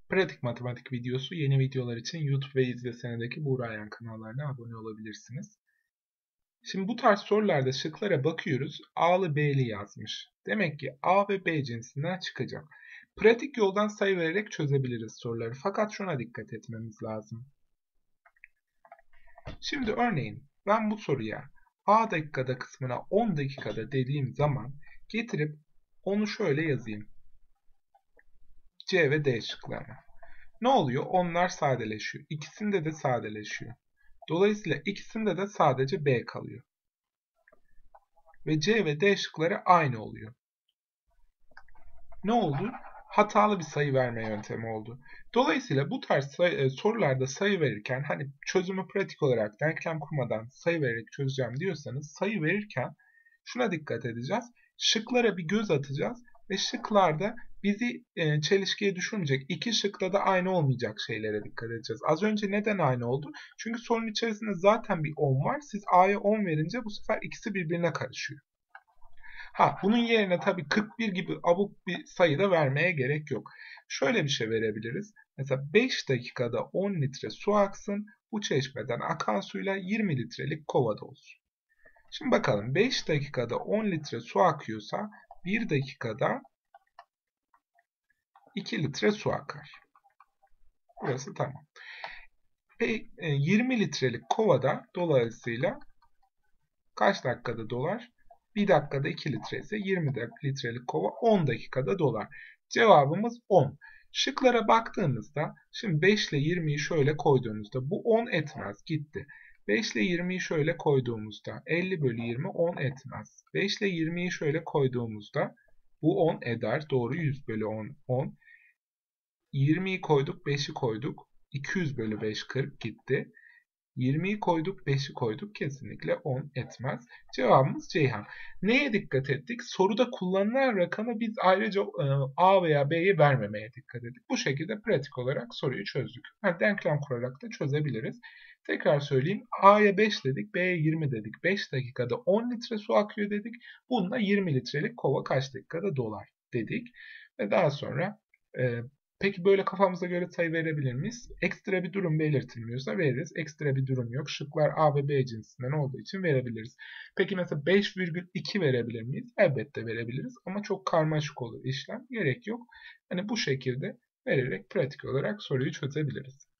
Pratik matematik videosu yeni videolar için YouTube ve İzlesene'deki Buğra Ayan kanallarına abone olabilirsiniz. Şimdi bu tarz sorularda şıklara bakıyoruz. A'lı B'li yazmış. Demek ki A ve B cinsinden çıkacak. Pratik yoldan sayı vererek çözebiliriz soruları. Fakat şuna dikkat etmemiz lazım. Şimdi örneğin ben bu soruya A dakikada kısmına 10 dakikada dediğim zaman getirip onu şöyle yazayım. C ve D şıklarına. Ne oluyor? Onlar sadeleşiyor. İkisinde de sadeleşiyor. Dolayısıyla ikisinde de sadece B kalıyor. Ve C ve D şıkları aynı oluyor. Ne oldu? Hatalı bir sayı verme yöntemi oldu. Dolayısıyla bu tarz sorularda sayı verirken hani çözümü pratik olarak denklem kurmadan sayı vererek çözeceğim diyorsanız sayı verirken şuna dikkat edeceğiz. Şıklara bir göz atacağız ve şıklarda bizi çelişkiye düşürmeyecek. İki şıkta da aynı olmayacak şeylere dikkat edeceğiz. Az önce neden aynı oldu? Çünkü sorunun içerisinde zaten bir 10 var. Siz A'ya 10 verince bu sefer ikisi birbirine karışıyor. Bunun yerine tabii 41 gibi abuk bir sayı da vermeye gerek yok. Şöyle bir şey verebiliriz. Mesela 5 dakikada 10 litre su aksın. Bu çeşmeden akan suyla 20 litrelik kovada olsun. Şimdi bakalım 5 dakikada 10 litre su akıyorsa 1 dakikada 2 litre su akar. Burası tamam. Ve 20 litrelik kovada dolayısıyla kaç dakikada dolar? 1 dakikada 2 litre ise 20 litrelik kova 10 dakikada dolar. Cevabımız 10. Şıklara baktığımızda şimdi 5 ile 20'yi şöyle koyduğumuzda bu 10 etmez gitti. 5 ile 20'yi şöyle koyduğumuzda 50 bölü 20 10 etmez. 5 ile 20'yi şöyle koyduğumuzda bu 10 eder. Doğru 100 bölü 10 10. 20'yi koyduk 5'i koyduk. 200 bölü 5 40 gitti. 20'yi koyduk, 5'i koyduk. Kesinlikle 10 etmez. Cevabımız Ceyhan. Neye dikkat ettik? Soruda kullanılan rakamı biz ayrıca A veya B'ye vermemeye dikkat ettik. Bu şekilde pratik olarak soruyu çözdük. Denklem kurarak da çözebiliriz. Tekrar söyleyeyim. A'ya 5 dedik, B'ye 20 dedik. 5 dakikada 10 litre su akıyor dedik. Bununla 20 litrelik kova kaç dakikada dolar dedik. Ve daha sonra e, peki böyle kafamıza göre sayı verebilir miyiz? Ekstra bir durum belirtilmiyorsa veririz. Ekstra bir durum yok. Şıklar A ve B cinsinden olduğu için verebiliriz. Peki mesela 5,2 verebilir miyiz? Elbette verebiliriz ama çok karmaşık olur işlem. Gerek yok. Hani bu şekilde vererek pratik olarak soruyu çözebiliriz.